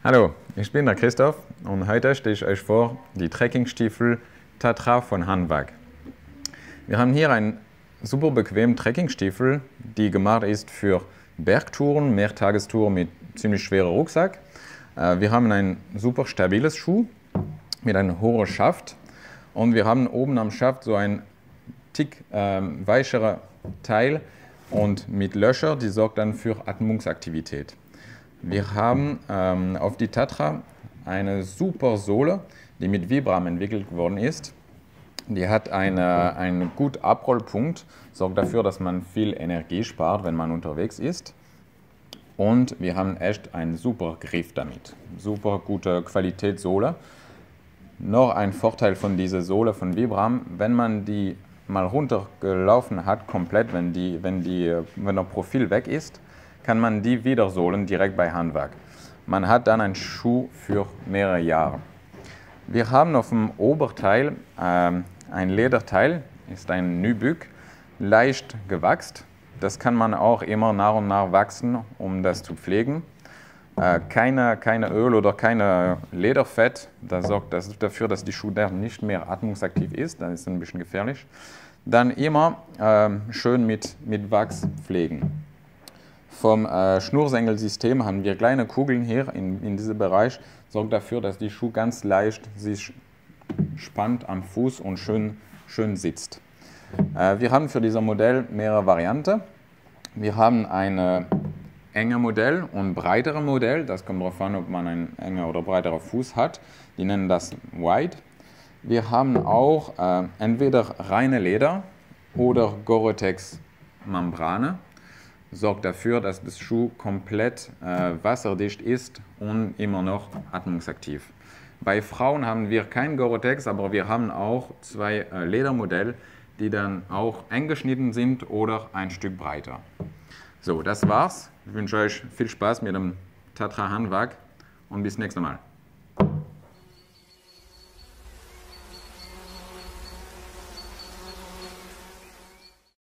Hallo, ich bin der Christoph und heute stelle ich euch vor die Trekkingstiefel Tatra von Hanwag. Wir haben hier einen super bequemen Trekkingstiefel, die gemacht ist für Bergtouren, Mehrtagestouren mit ziemlich schwerem Rucksack. Wir haben ein super stabiles Schuh mit einem hohen Schaft und wir haben oben am Schaft so ein Tick weicherer Teil und mit Löcher, die sorgt dann für Atmungsaktivität. Wir haben auf die Tatra eine super Sohle, die mit Vibram entwickelt worden ist. Die hat einen guten Abrollpunkt, sorgt dafür, dass man viel Energie spart, wenn man unterwegs ist. Und wir haben echt einen super Griff damit. Super gute Qualitätssohle. Noch ein Vorteil von dieser Sohle von Vibram, wenn man die mal runtergelaufen hat, komplett, wenn der Profil weg ist, kann man die wieder sohlen direkt bei Hanwag. Man hat dann einen Schuh für mehrere Jahre. Wir haben auf dem Oberteil ein Lederteil, ist ein Nybük, leicht gewachst. Das kann man auch immer nach und nach wachsen, um das zu pflegen. Keine Öl oder keine Lederfett, das sorgt dafür, dass die Schuh nicht mehr atmungsaktiv ist, das ist ein bisschen gefährlich. Dann immer schön mit Wachs pflegen. Vom Schnürsenkelsystem haben wir kleine Kugeln hier in diesem Bereich, sorgt dafür, dass die Schuh ganz leicht sich spannt am Fuß und schön sitzt. Wir haben für dieses Modell mehrere Varianten. Wir haben ein enge Modell und breitere Modell, das kommt darauf an, ob man einen enger oder breiteren Fuß hat. Die nennen das Wide. Wir haben auch entweder reine Leder oder Gore-Tex Membrane. Sorgt dafür, dass das Schuh komplett wasserdicht ist und immer noch atmungsaktiv. Bei Frauen haben wir kein Gore-Tex, aber wir haben auch zwei Ledermodelle, die dann auch eng geschnitten sind oder ein Stück breiter. So, das war's. Ich wünsche euch viel Spaß mit dem Tatra Hanwag und bis nächstes Mal.